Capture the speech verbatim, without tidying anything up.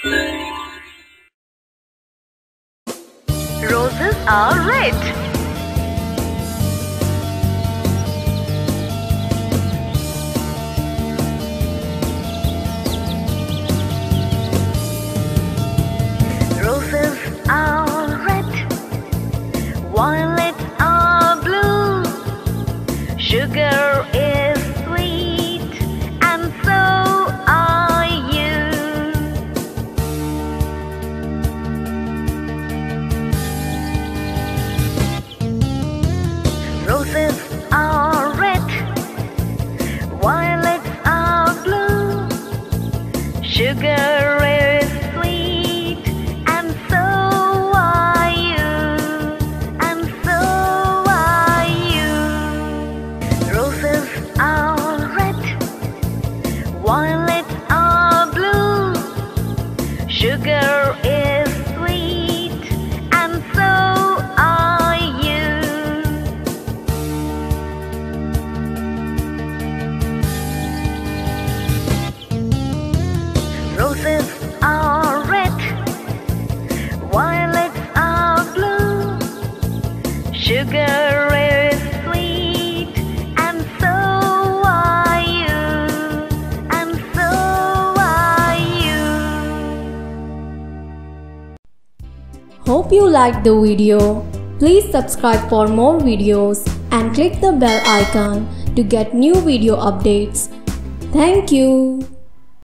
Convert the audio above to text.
Roses are red. Roses are red. Violets are blue. Sugar is sweet, and so are you. Roses are red, violets are blue. Sugar is sweet, and so are you, and so are you. Roses are red, violets are blue. Sugar is sweet, and so are you. Roses are red, violets are blue. Sugar is sweet, and so are you, and so are you. Hope you liked the video. Please subscribe for more videos and click the bell icon to get new video updates. Thank you.